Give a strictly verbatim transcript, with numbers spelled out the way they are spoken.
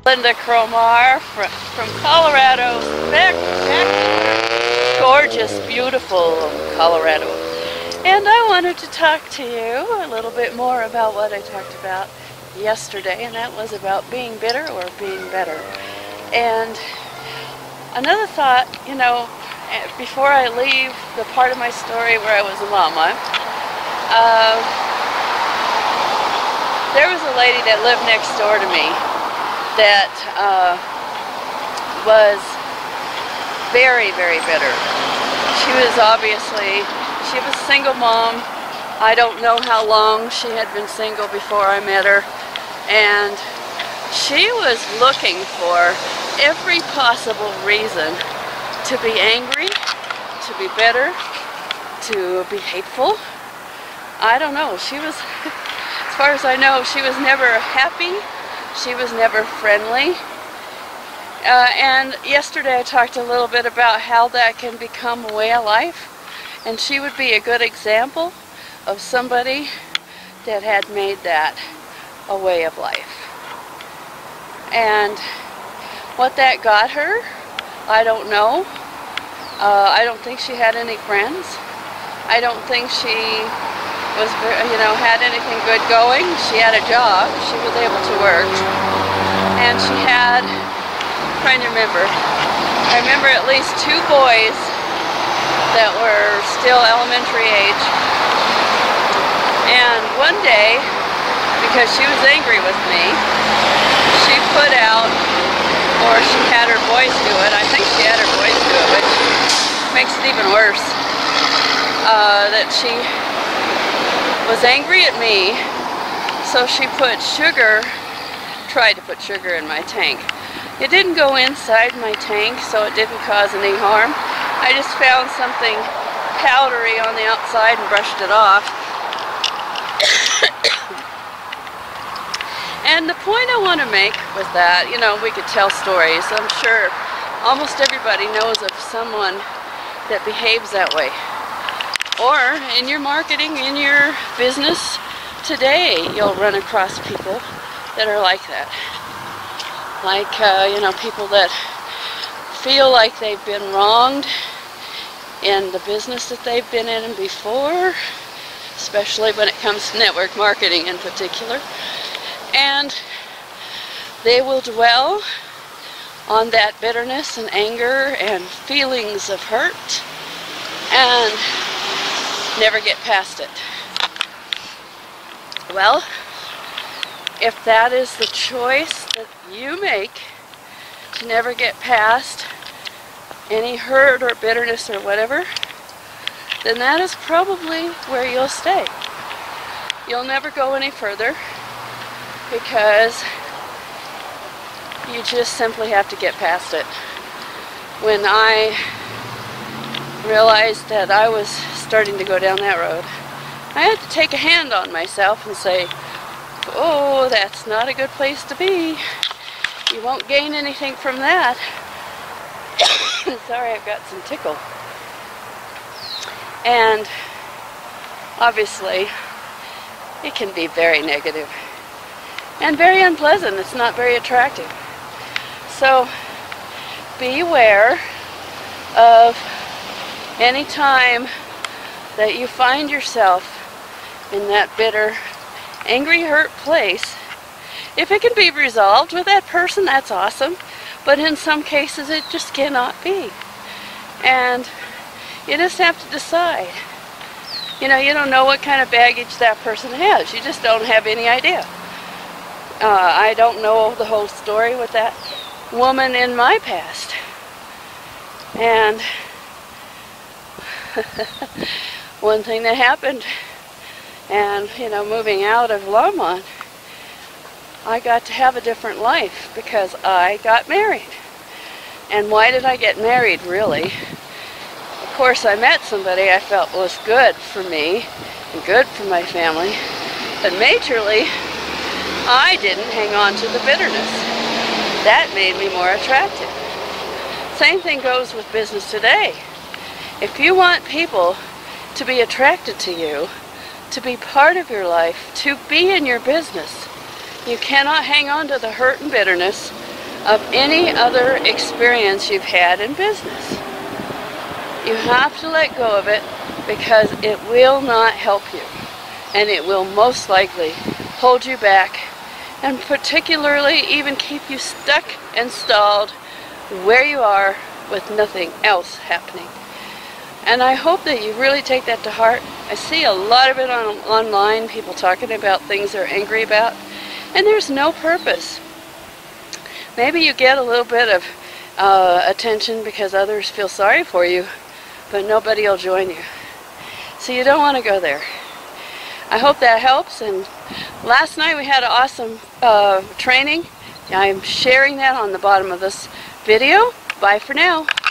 Lynda Cromar from, from Colorado, spectacular, gorgeous, beautiful Colorado. And I wanted to talk to you a little bit more about what I talked about yesterday, and that was about being bitter or being better. And another thought, you know, before I leave the part of my story where I was a mama, uh, there was a lady that lived next door to me that uh, was very, very bitter. She was obviously, she was a single mom. I don't know how long she had been single before I met her. And she was looking for every possible reason to be angry, to be bitter, to be hateful. I don't know. She was, as far as I know, she was never happy. She was never friendly. Uh, and yesterday I talked a little bit about how that can become a way of life. And she would be a good example of somebody that had made that a way of life. And what that got her, I don't know. Uh, I don't think she had any friends. I don't think she was, you know, had anything good going. She had a job. She was able to work. And she had, I'm trying to remember, I remember at least two boys that were still elementary age. And one day, because she was angry with me, she put out, or she had her boys do it, I think she had her boys do it, which makes it even worse, uh, that she was angry at me, so she put sugar, tried to put sugar in my tank. It didn't go inside my tank, so it didn't cause any harm. I just found something powdery on the outside and brushed it off. And the point I want to make with that, you know, we could tell stories. I'm sure almost everybody knows of someone that behaves that way. Or in your marketing, in your business today, you'll run across people that are like that. Like, uh, you know, people that feel like they've been wronged in the business that they've been in before, especially when it comes to network marketing in particular. And they will dwell on that bitterness and anger and feelings of hurt and never get past it. Well, if that is the choice that you make to never get past any hurt or bitterness or whatever, then that is probably where you'll stay. You'll never go any further because you just simply have to get past it. When I realized that I was starting to go down that road, I had to take a hand on myself and say, oh, that's not a good place to be. You won't gain anything from that. Sorry, I've got some tickle. And obviously, it can be very negative and very unpleasant. It's not very attractive. So beware of any time that you find yourself in that bitter, angry, hurt place. If it can be resolved with that person, that's awesome. But in some cases, it just cannot be. And you just have to decide. You know, you don't know what kind of baggage that person has. You just don't have any idea. Uh, I don't know the whole story with that woman in my past. And one thing that happened, and, you know, moving out of Longmont, I got to have a different life because I got married. And why did I get married, really? Of course, I met somebody I felt was good for me and good for my family. But majorly, I didn't hang on to the bitterness. That made me more attractive. Same thing goes with business today. If you want people to be attracted to you, to be part of your life, to be in your business, you cannot hang on to the hurt and bitterness of any other experience you've had in business. You have to let go of it because it will not help you, and it will most likely hold you back, and particularly even keep you stuck and stalled where you are with nothing else happening. And I hope that you really take that to heart. I see a lot of it on, online, people talking about things they're angry about, and there's no purpose. Maybe you get a little bit of uh, attention because others feel sorry for you, but nobody will join you. So you don't want to go there. I hope that helps. And last night we had an awesome uh, training. I'm sharing that on the bottom of this video. Bye for now.